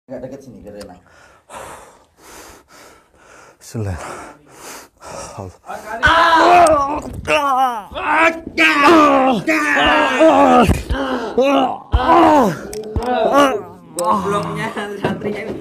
Enggak dekat sini ke Rena. Bismillah. Gobloknya santrinya ini.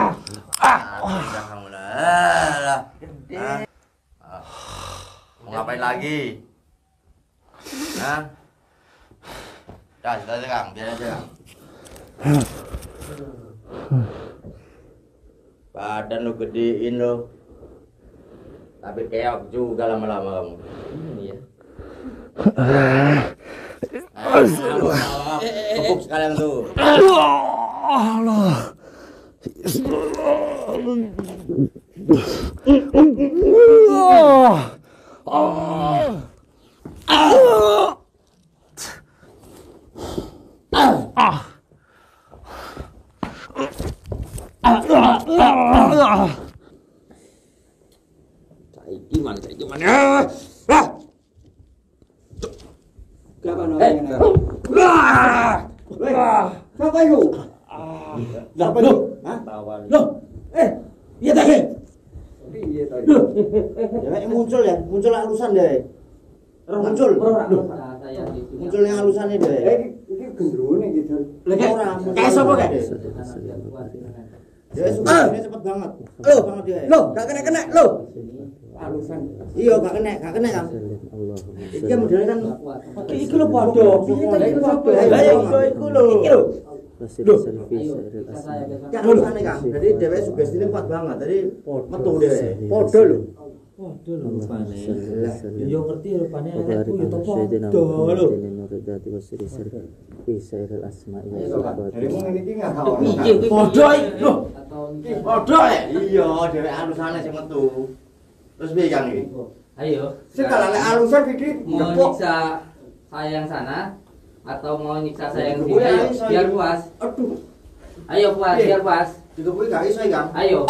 Mau ngapain lagi? Hah? Dah, sudah aja Kang, biar aja Kang. Badan lu gedein lu. Tapi keok juga lama-lama kamu. Iya. Tepuk sekalian tuh. Allah. Saiki mana? Siapa itu? Siapa itu? Iya tadi. Iya tadi. Ya muncul ya, muncul halusan deh. Muncul. Muncul yang halusannya deh. Ini gendrone gitu. Lagi orang. Kayak siapa kayak? Ya ini cepet banget. Banget dia. Loh, gak kena loh. Halusan. Iya, gak kena kan. Iki modelnya kan Iki lho padha. Iki padha. Lah ya iku lho. Iki lho. Ya halusane Kang. Jadi dheweke sugestine kuat banget. Jadi metu dheweke. Padha lho. Padha lho rupane. Yo ngerti rupane anakku yo to padha lho. Dari mung iki enggak tahu. Padha lho. Padha ya? Iya, dheweke halusane sing metu. Terus piye Kang iki? Ayo. Sekarang lek halusan iki Mau nyiksa saya yang sana atau mau nyiksa saya yang sini? Ayo, biar puas. Aduh. Ayo puas, biar puas. Dikepui gak iso Kang. Ayo.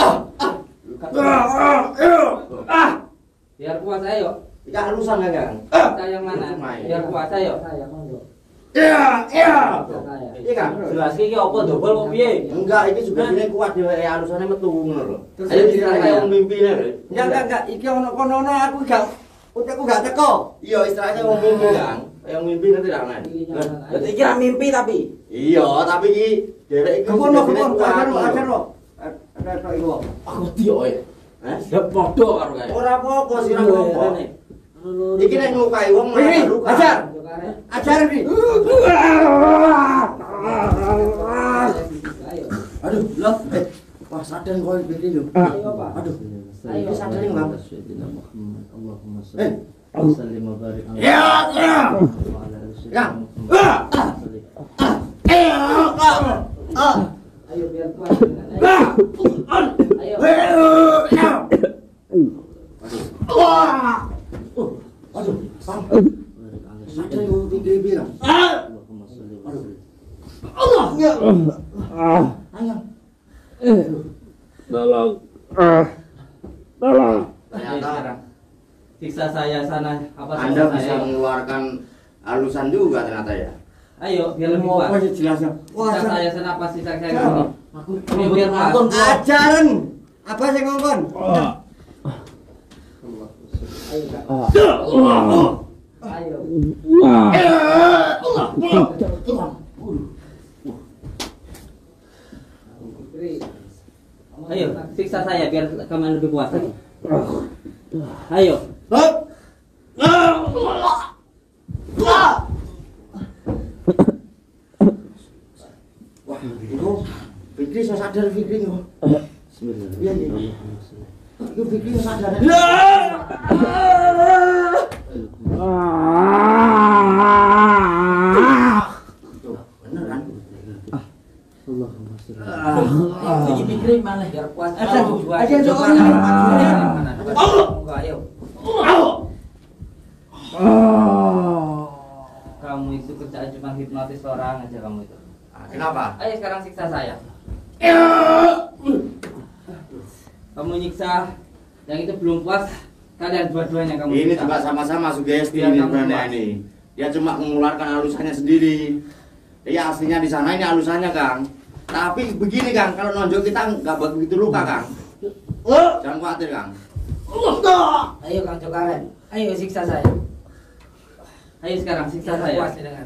Biar puas, ayo. Iki halusan ya Kang. Kita yang mana? Biar puas, ayo. Iya. Iya Kang. Jelas iki apa dobel kok piye? Enggak, iki juga dene kuat dheweke halusane metu ngono lho. Ayo diserang Kayak saya. wong mimpine lho. Enggak. Iki ono kono aku gak utekku gak teko. Iya, istilahnya wong mimpi Kang. Yang mimpi ngerti gak men? Berarti iki ra mimpi tapi. Iya, tapi iki dheweke iki Kono ajar lo. Ada tok iku. Aku dia ya. Hah? Ya padha karo kae. Ora apa-apa sih ra apa. Iki nek ngukai wong malah luka. Ajar. Ajar iki. Aduh, loh. Wah, sadar kok iki lho. Ayo, Pak. Aduh. Ayo sadar ning Bang. Allahumma Eh. salli wa barik ala Ya. Ayo biar puas. Ayo. Aduh, Bang. Sadar kok iki bilang. Allah. Ya. Ayo. Tolong. Ternyata Siksa saya sana apa Anda sama bisa saya? mengeluarkan halusan juga ternyata ya. Ayo biar lebih Apa puas. sih jelasnya? Siksa saya sana apa siksa saya Ya. sini? Ini biar puas. Ajaran. Apa sing ngongkon? Ayo. Ayo, siksa saya biar kamu lebih puas lagi. Ayo. Wah, itu Fikri saya sadar Fikri kok. Iya, iya. Itu Fikri saya sadar. Tuh, bener kan? Ini pikirin mana biar puas. Aja coba. Ayo. Kamu itu kerjaan cuma hipnotis orang aja kamu itu. Kenapa? Ayo sekarang siksa saya. Kamu nyiksa yang itu belum puas, kalian dua-duanya kamu Ini nyiksa. juga sama-sama sugesti Biar ini kamu sebenarnya puas. ini. Dia cuma mengeluarkan halusannya sendiri. Iya aslinya di sana ini halusannya Kang. Tapi begini Kang, kalau nonjok kita nggak begitu luka Kang. Jangan khawatir Kang. Ayo Kang Jokaren, ayo siksa saya. Ayo sekarang siksa saya. Puas dengan.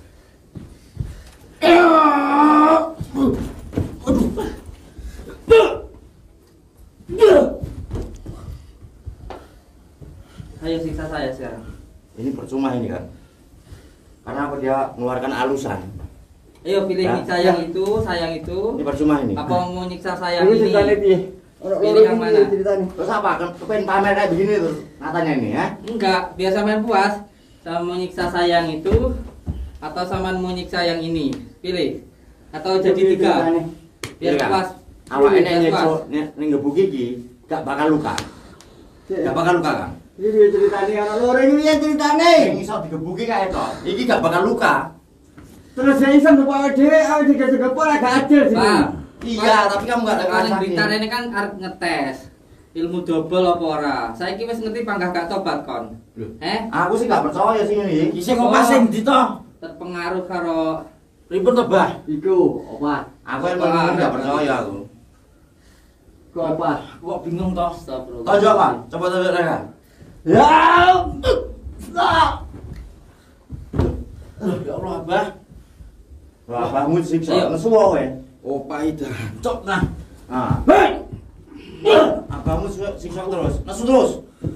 Ayo siksa saya sekarang. Ini percuma ini kan. Karena apa dia mengeluarkan alusan. Ayo pilih Ya. nyiksa yang itu, sayang itu. Ini percuma ini. Apa mau nyiksa sayang ini? Pilih yang mana? Terus apa? Kepengen pamer kayak begini terus katanya ini ya? Enggak, biar sampean puas. Sama mau nyiksa sayang itu atau sama mau nyiksa yang ini? Pilih. Atau jadi tiga. Biar Iya, puas. Awak ini Biar nyekso puas. ngebuki iki gak bakal luka. Gak bakal luka Kang. Ini ceritane ana loro iki piye ceritane? Yang iso digebuki kae to. Iki gak bakal luka. Terus saya iso ngebawa dhewe awake digepok gak adil sih. Pak, Iya, tapi kamu gak ada Kalian sakit. Blitar ini kan arep ngetes ilmu double apa ora. Saya wis ngerti panggah gak tobat kon. Loh. Aku sih gak percaya sih ini. Isih kok pasing ndi to? terpengaruh karo Ribet to, Bah? Iku opat. Aku emang gak percaya aku. Ku opat. Kok bingung to? astagfirullah. Tonjok apa? Coba tonjok Reka. Ya. Ya Allah, Bah. Wah, bangun siksa. Ayo. Nesu wae. Opa ida. Cok nah. Ah. Abangmu siksa terus. Nesu terus.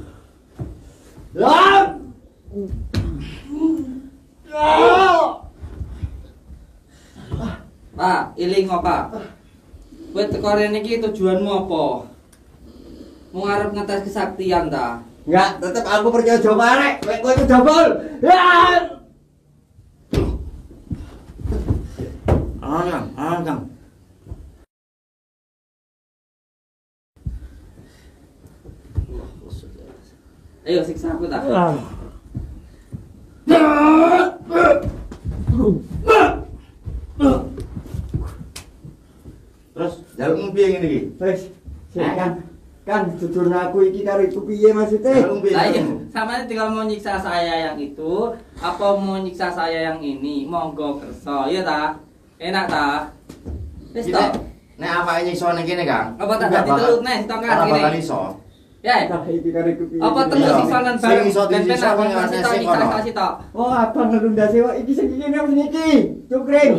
Ya. Pak, iling apa? Kowe teko rene iki tujuanmu apa? Mau ngarep ngetes kesaktian ta? Enggak, tetep aku percaya Jawa arek. Kowe itu double. Ya. Kang. Ayo siksa aku ta. Terus jalukmu piye ngene iki? Wes. Kan jujur aku iki karo iku piye maksudnya? Jalukmu piye? Lah iya, sama tinggal mau nyiksa saya yang itu, apa mau nyiksa saya yang ini? Monggo kerso, iya ta? Enak ta? Wis Kita to. nek apa ini iso ning kene, Kang? Apa tak ganti telur nih, tongkat Ora bakal gini. iso. Ya. Nah, iki karo iku piye? Apa telur Iya. sisanan Sing bareng? iso disiksa Ben-ben kok aku yang kasih ana tau sing nyiksa kono. kasih tau. Oh, abang ngelunda sewa iki sing iki nang iki. Cukring.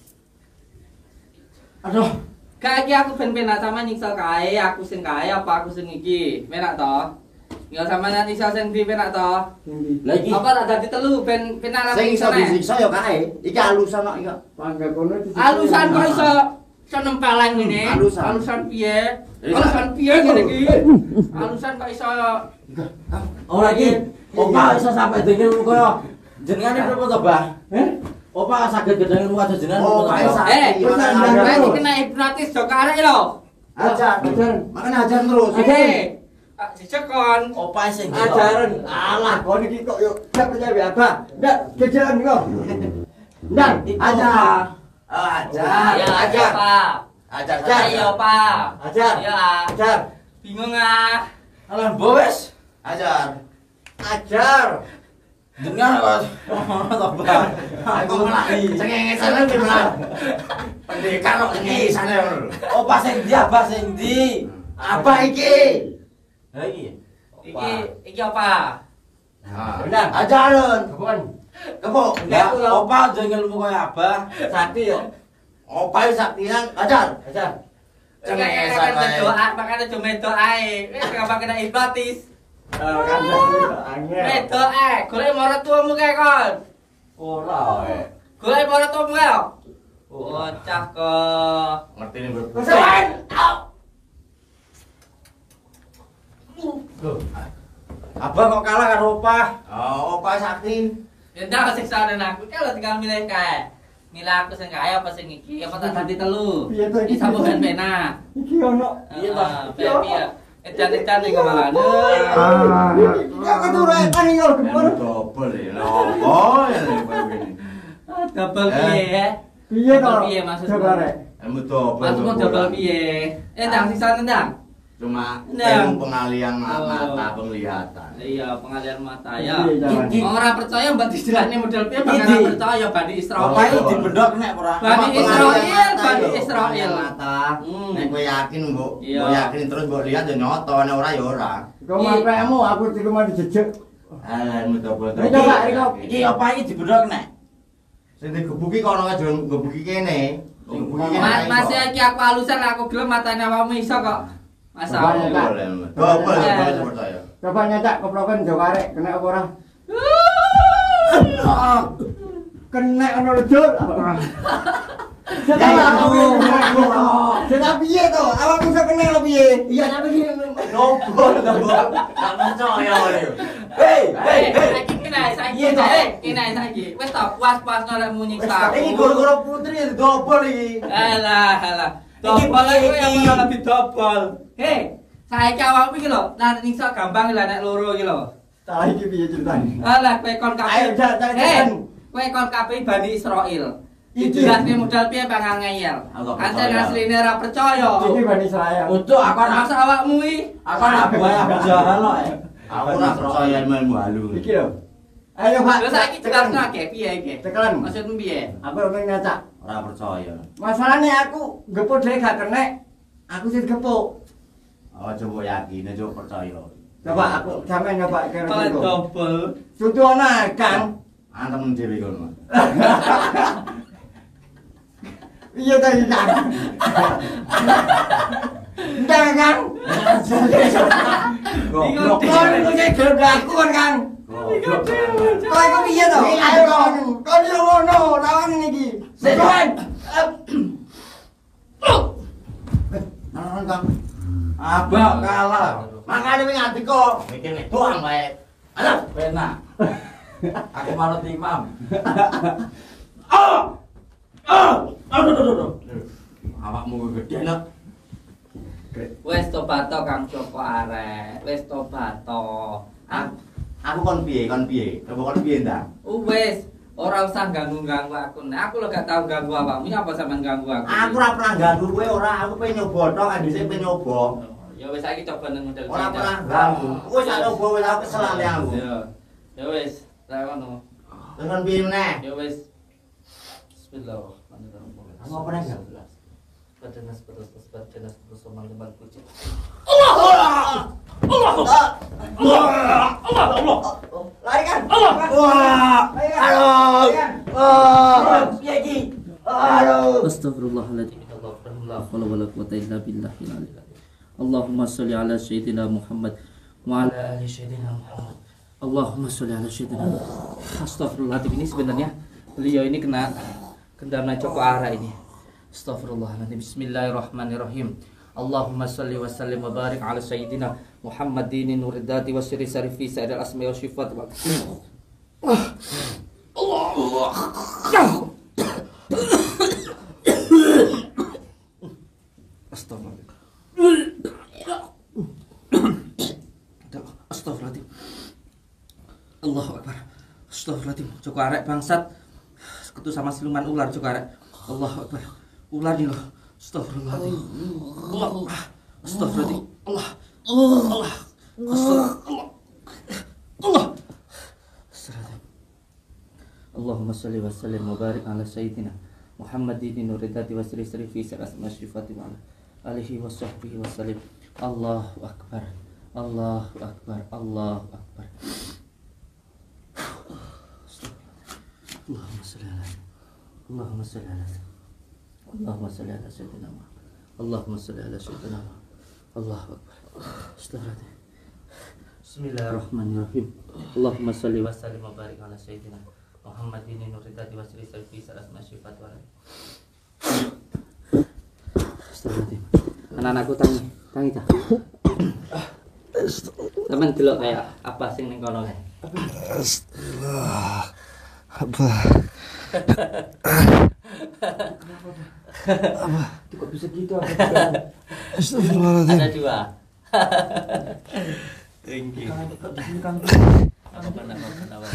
Aduh. Kayak iki aku ben-ben sama nyiksa kae, aku sing kae apa aku sing iki? Menak to? Ya sama nyiksa sing ndi menak to? Lah iki Apa tak ganti telu ben arep Sing iso nyiksa nih? disiksa ya kae. Iki alusan kok iki. Pangga kono Alusan kok iso nempeleng ini? Alusan. Alusan piye? Jadi, Alusan piye ngene iki? Alusan kok iso ora iki. Opa iso sampe dengel koyo jenengane berapa to, Bah? Opa saged gedhengen wajah jenengan Oh, berapa Pak to? Isa. kowe iki kena hipnotis do karek lho. Ajar. Makanya ajar terus. Oke. Dicekon. Opa sing Ajaran. Alah, kon iki kok yo gak percaya apa? Ndak kejalan kok. Ndak, Ajar. Ajar. Ya Ajar. Pak. Ajar. Ayo Pak. Ajar. Ya. Ajar. Bingung ah. Alah, bowes. Ajar. Ajar. Dengar kok. Ono to, Bah? Aku malah cengengesan iki malah. Pendekan kok cengengesan ngono. Opa sing ndi, Abah sing ndi? Apa iki? Lah iki. Iki apa? Benar. Ajaran. Kebon. Kebo. Ya, Opa jengelmu koyo Abah. Sakti yo. Opa saktian ajar. Ajar. Cengengesan wae. Doa, makanya cuma doa ae. Wis gak kena hipnotis. Kan angel. Doa, golek marang tuamu kae kon. Ora wae. Golek marang tuamu kae. Bocah kok. Ngerti nih, Bro. Pesan. Abah kok kalah karo Opa? Oh, Opa sakti. Ya ndak siksa aku. Kalau tinggal milih kae. Milih aku sing kae apa sing iki? Apa tak ganti telu? Piye to iki? Iki sambung ben-benak. Iki ono. Iya toh. Piye? Edan-edan iki malah. Gak keturunan kan yo kebon. Double ya. Oh, ya begini. Double piye ya? Piye to? Double piye maksudmu? Coba rek. Ilmu double. Maksudmu double piye? Ndang sisa ndang. Cuma Nah. ilmu pengalian mata, Oh. penglihatan. Iya, pengalian mata ya. Iya, jangan. Orang percaya mbak istilahnya model piye bakal percaya Bani Israil. Bapak itu dibedok nek ora. Bani Apa Israil, pengalian mata Bani yo? Israil. Pengalian mata. Nek kowe yakin mbok, Iya. mbok yakin terus mbok lihat yo nyoto, nek ora yo ora. Kok mapekmu aku di rumah dijejek. Alah mudah-mudahan. Iki Pak, iki apa iki dibedok nek? Sing digebuki kono aja gebuki kene. Sing gebuki kene. Masih iki aku halusan aku gelem matane awakmu iso kok. Masa. Double percaya. Coba nyetak keploken jo karek kena apa ora? Kena ono ledol. Jeneng piye to? Awakmu iso kene lho piye? Iya tapi iki Dobol to, Mbok. Gak percaya kowe. Hei, Saiki kena saiki. Wis ta puas-puas nek munyiksa. Iki gara-gara putri dobol iki. Alah. Dobol kowe yang lebih dobol. Hei, saiki awakmu iki lho, nang nyiksa gampang lah nek loro iki lho. salah iki piye ceritane? Alah kowe kon kabeh. Ayo, jak. Hei, kowe kon kabeh Bani Israil. Dijelaske modal piye bakal ngeyel. Kancen asline ora percaya. Iki Bani Israil. Untuk aku anak Masa awakmu iki? aku anak buah Abu Jahal kok. Aku ora percaya ilmu halu. Iki lho. Ayo Pak. Terus saiki jelasno akeh piye iki? Tekelan. Maksudmu piye? Aku pengen nyetak. Ora percaya. Masalahnya aku gepuk dhewe gak kena. Aku sing gepuk. Oh, coba yakin, coba percaya. Coba aku sampean nyoba kene. Kalau dobel. Sutu ana Kang. Antem dhewe kono. Iya tadi Kang. Ndang Kang. Goblok. Kau ini kucing gelap aku kan Kang. Kau itu piye to? Ayo kon. Kau yo ngono, lawan iki. Sekoan. Nang Kang. Abah kalah. Makane wing ati kok mikir nek doang wae. Alah, Penak. Aku manut imam. aduh. Awakmu gede nek. Wes tobat to Kang Joko arek. Wes tobat to. Aku kon piye? Coba kon piye ndak? Wes ora usah ganggu-ganggu aku. Nah, aku lho gak tau ganggu awakmu. Apa sampean ganggu aku? Aku ora pernah ganggu kowe ora, aku pengen nyoba tok, kan dhisik pengen nyoba. Ya wes saiki coba nang model Ora pernah ganggu. Wis tak nyoba wis aku kesel ale aku. Ya wes, ra ngono. Terus kon piye meneh? Ya wes. Bismillahirrahmanirrahim. Kamu apa nang ganggu? Badan soman lebar kucing. Lari kan? Wah! Aduh! Piye iki? Aduh! Astagfirullahaladzim. La haula wala quwwata illa billahil aliyil azim. Allahumma shalli ala sayyidina Muhammad wa ala ali sayyidina Muhammad. Allahumma shalli ala sayyidina. Astagfirullahaladzim, ini sebenarnya beliau ini kena kendama Joko Ara ini. Astagfirullahaladzim. Bismillahirrahmanirrahim. Allahumma salli wa sallim wa barik ala sayyidina Muhammadin nuridati wa sirri sarifi sa'idal asma'i wa sifat wa Allah. Astagfirullahaladzim. Allahu Akbar. Astagfirullahaladzim. Joko arek bangsat ketu sama siluman ular Joko arek. Allahu Akbar. Ular nih loh. Astagfirullahaladzim. Allah. Astagfirullahaladzim. Allah. Allah. Astagfirullah. Allah. Astagfirullahaladzim. Allahumma salli wa sallim wa barik ala sayyidina Muhammadin nuridati wa sri fi asma syifati wa ala alihi wa sahbihi wa sallim. Allahu Akbar. Allahu Akbar. Allahu Akbar. Allahumma salli ala Allahumma salli ala Allahumma salli ala sayyidina Muhammad. Allahumma salli ala sayyidina Muhammad. Allahu Akbar. Astagfirullahaladzim. Bismillahirrahmanirrahim. Allahumma salli wa sallim wa barik ala sayyidina Muhammadin nuridati wa sri fi asma syifati wa ala. Astagfirullahaladzim. Anak-anakku tangi ta. Sampeyan delok kayak apa sing ning kono kae. Astagfirullah. Apa? Kok bisa gitu? Astagfirullahaladzim. Ada dua. Thank you. Apa?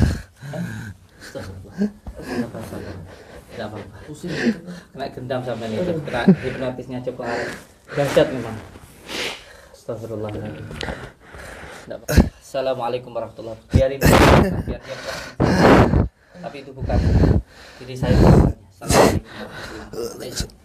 Tidak apa-apa. Pusing. Kena gendam sampai ini. Kena hipnotisnya Joko Arek. Dahsyat memang. Astagfirullahaladzim. Assalamualaikum warahmatullahi wabarakatuh. Biarin biar dia tapi itu bukan diri saya. Assalamualaikum warahmatullahi wabarakatuh.